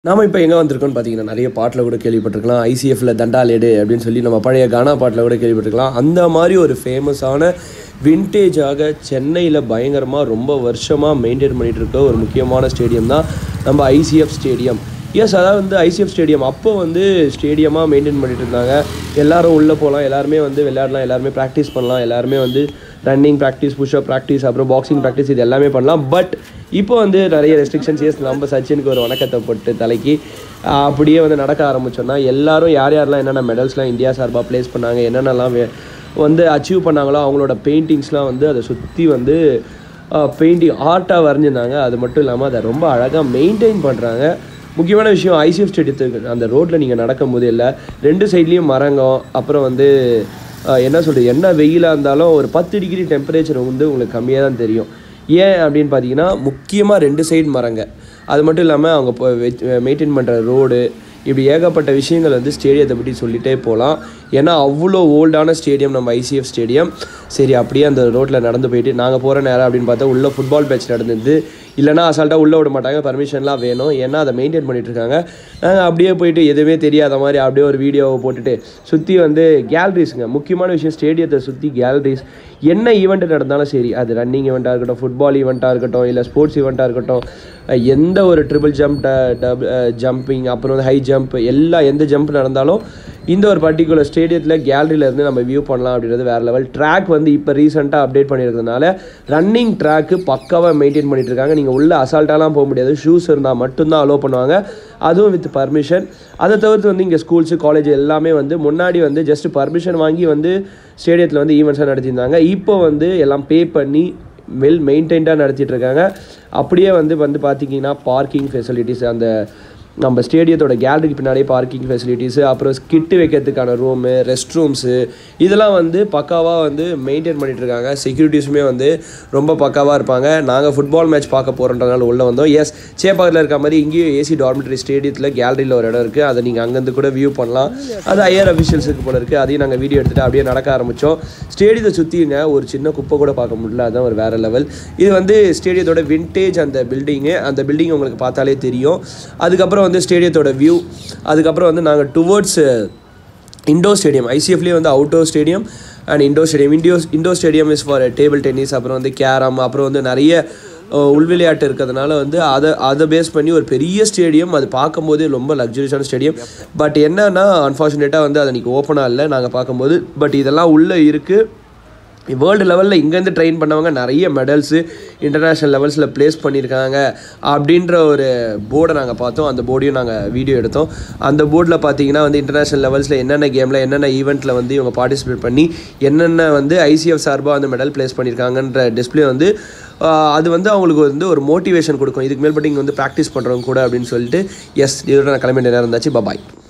நாம இப்போ எங்கே வந்திருக்கோம்னு பார்த்தீங்கன்னா நிறைய பாட்டில் கூட கேள்விப்பட்டிருக்கலாம். ஐசிஎஃப்ல தண்டாலேடு அப்படின்னு சொல்லி நம்ம பழைய கானா பாட்டில் கூட கேள்விப்பட்டிருக்கலாம். அந்த மாதிரி ஒரு ஃபேமஸான வின்டேஜாக சென்னையில் பயங்கரமாக ரொம்ப வருஷமாக மெயின்டைன் பண்ணிகிட்டு இருக்க ஒரு முக்கியமான ஸ்டேடியம் தான் நம்ம ஐசிஎஃப் ஸ்டேடியம். எஸ், அதாவது வந்து ஐசிஎஃப் ஸ்டேடியம் அப்போ வந்து ஸ்டேடியமாக மெயின்டைன் பண்ணிட்டு இருந்தாங்க. எல்லோரும் உள்ளே போகலாம், எல்லாருமே வந்து விளையாடலாம், எல்லாருமே ப்ராக்டிஸ் பண்ணலாம், எல்லாருமே வந்து ரன்னிங் ப்ராக்டிஸ், புஷ்அப் ப்ராக்டிஸ், அப்புறம் பாக்ஸிங் ப்ராக்டிஸ், இது எல்லாமே பண்ணலாம். பட் இப்போ வந்து நிறைய ரெஸ்ட்ரிக்ஷன்ஸ். எஸ், நம்ம சச்சினுக்கு ஒரு வணக்கத்தை போட்டு தலைக்கு அப்படியே வந்து நடக்க ஆரம்பித்தோன்னா எல்லாரும் யாரெல்லாம் என்னென்ன மெடல்ஸ்லாம் இந்தியா சார்பாக ப்ளேஸ் பண்ணாங்க, என்னென்னலாம் வந்து அச்சீவ் பண்ணாங்களோ அவங்களோட பெயிண்டிங்ஸ்லாம் வந்து அதை சுற்றி வந்து பெயிண்டிங் ஆர்ட்டாக வரைஞ்சிருந்தாங்க. அது மட்டும் இல்லாமல் அதை ரொம்ப அழகாக மெயின்டைன் பண்ணுறாங்க. முக்கியமான விஷயம், ஐசிஎஃப் ஸ்டேடியத்துக்கு அந்த ரோட்டில் நீங்கள் நடக்கும்போது இல்லை, ரெண்டு சைட்லேயும் மரங்கம், அப்புறம் வந்து என்ன சொல்கிறது, என்ன வெயிலாக இருந்தாலும் ஒரு 10 டிகிரி டெம்பரேச்சர் வந்து உங்களுக்கு கம்மியாக தான் தெரியும். ஏன் அப்படின்னு பார்த்தீங்கன்னா முக்கியமாக 2 சைடு மரங்க. அது மட்டும் இல்லாமல் அவங்க மெயின்டைன் பண்ணுற ரோடு, இப்படி ஏகப்பட்ட விஷயங்கள் வந்து ஸ்டேடியத்தை பற்றி சொல்லிகிட்டே போகலாம். ஏன்னா அவ்வளோ ஓல்டான ஸ்டேடியம் நம்ம ஐசிஎஃப் ஸ்டேடியம். சரி, அப்படியே அந்த ரோட்டில் நடந்து போயிட்டு நாங்கள் போகிற நேரம் அப்படின்னு பார்த்தா உள்ளே ஃபுட்பால் மேட்ச் நடந்தது. இல்லைனா அசால்ட்டாக உள்ளே விட மாட்டாங்க, பர்மிஷன்லாம் வேணும், ஏன்னா அதை மெயின்டைன் பண்ணிகிட்ருக்காங்க. நாங்கள் அப்படியே போயிட்டு எதுவுமே தெரியாத மாதிரி அப்படியே ஒரு வீடியோவை போட்டுட்டு சுற்றி வந்து கேலரிஸுங்க. முக்கியமான விஷயம், ஸ்டேடியத்தை சுற்றி கேலரிஸ். என்ன ஈவெண்ட்டு நடந்தாலும் சரி, அது ரன்னிங் ஈவெண்ட்டாக இருக்கட்டும், ஃபுட்பால் ஈவெண்ட்டாக இருக்கட்டும், இல்லை ஸ்போர்ட்ஸ் ஈவெண்ட்டாக இருக்கட்டும், எந்த ஒரு ட்ரிபிள் ஜம்ப், ஜம்பிங், அப்புறம் வந்து ஹை ஜம்ப், எந்த ஜம்ப் நடந்தாலும் இந்த ஒரு பர்டிகுலர் ஸ்டேடியத்தில் கேலரியிலேருந்து நம்ம வியூ பண்ணலாம். அப்படின்றது வேறு லெவல். ட்ராக் வந்து இப்போ ரீசெண்டாக அப்டேட் பண்ணியிருக்கிறதுனால ரன்னிங் ட்ராக்கு பக்காவாக மெயின்டைன் பண்ணிகிட்டு இருக்காங்க. நீங்கள் உள்ளே அசால்ட்டாலாம் போக முடியாது, ஷூஸ் இருந்தால் மட்டும்தான் அலோவ் பண்ணுவாங்க, அதுவும் வித் பர்மிஷன். அதை தவிர்த்து வந்து இங்கே ஸ்கூல்ஸு, காலேஜ் எல்லாமே வந்து முன்னாடி வந்து ஜஸ்ட் பர்மிஷன் வாங்கி வந்து ஸ்டேடியத்தில் வந்து ஈவெண்ட்ஸாக நடத்தியிருந்தாங்க. இப்போ வந்து எல்லாம் பே பண்ணி வெல் மெயின்டைன்டாக நடத்திட்டு இருக்காங்க. அப்படியே வந்து பார்த்திங்கன்னா பார்க்கிங் ஃபெசிலிட்டிஸ், அந்த நம்ம ஸ்டேடியத்தோட கேலரிக்கு பின்னாடியே பார்க்கிங் ஃபெசிலிட்டிஸு, அப்புறம் ஸ்கிட்டு வைக்கிறதுக்கான ரூமு, ரெஸ்ட் ரூம்ஸு, இதெல்லாம் வந்து பக்காவாக வந்து மெயின்டைன் பண்ணிகிட்ருக்காங்க. செக்யூரிட்டிஸுமே வந்து ரொம்ப பக்காவாக இருப்பாங்க. நாங்கள் ஃபுட்பால் மேட்ச் பார்க்க போகிறோன்றதுனால உள்ளே வந்தோம். எஸ், சேப்பாக்கில் இருக்க மாதிரி இங்கேயும் ஏசி டார்மெட்ரி ஸ்டேடியத்தில் கேலரியில் ஒரு இடம் இருக்குது. அதை நீங்கள் அங்கேருந்து கூட வியூ பண்ணலாம். அது ஐஆர் அஃபிஷியல்ஸுக்கு போல இருக்குது. அதையும் நாங்கள் வீடியோ எடுத்துகிட்டு அப்படியே நடக்க ஆரம்பித்தோம். ஸ்டேடியத்தை சுற்றிங்க ஒரு சின்ன குப்பை கூட பார்க்க முடியல, அதுதான் ஒரு வேறு லெவல். இது வந்து ஸ்டேடியத்தோட வின்டேஜ் அந்த பில்டிங் உங்களுக்கு பார்த்தாலே தெரியும். அதுக்கப்புறம் வந்து ஸ்டேடியத்தோட வியூ. அதுக்கப்புறம் வந்து நாங்கள் டுவர்ட்ஸ் இண்டோர் ஸ்டேடியம், ஐசிஎஃப்லேயே வந்து outdoor stadium and indoor stadium. Indoor stadium is for table tennis, அப்புறம் வந்து கேரம், அப்புறம் வந்து நிறைய உள்விளையாட்டு இருக்கிறதுனால வந்து அதை பேஸ் பண்ணி ஒரு பெரிய ஸ்டேடியம். அது பார்க்கும்போது ரொம்ப லக்ஸுரியஸான ஸ்டேடியம். பட் என்னன்னா அன்ஃபார்ச்சுனேட்டாக வந்து அது இன்றைக்கி ஓப்பனாக இல்லை நாங்கள் பார்க்கும்போது. பட் இதெல்லாம் உள்ளே இருக்குது. வேர்ல்டு லெவலில் இங்கேருந்து ட்ரெயின் பண்ணவங்க நிறைய மெடல்ஸு இன்டர்நேஷ்னல் லெவல்ஸில் ப்ளேஸ் பண்ணியிருக்காங்க அப்படின்ற ஒரு போர்டை நாங்கள் பார்த்தோம். அந்த போர்டையும் நாங்கள் வீடியோ எடுத்தோம். அந்த போர்டில் பார்த்தீங்கன்னா வந்து இன்டர்நேஷ்னல் லெவல்ஸில் என்னென்ன கேமில், என்னென்ன ஈவெண்ட்டில் வந்து இவங்க பார்ட்டிசிபேட் பண்ணி என்னென்ன வந்து ஐசிஎஃப் சார்பாக வந்து மெடல் ப்ளேஸ் பண்ணியிருக்காங்கன்ற டிஸ்பிளே வந்து அது வந்து அவங்களுக்கு வந்து ஒரு மோட்டிவேஷன் கொடுக்கும். இதுக்கு மேல்பட்டு இங்கே வந்து ப்ராக்டிஸ் பண்ணுறவங்க கூட அப்படின்னு சொல்லிட்டு. எஸ், இதோட நான் கிளம்பிட்ட நேரம் இருந்தாச்சு. பாய்.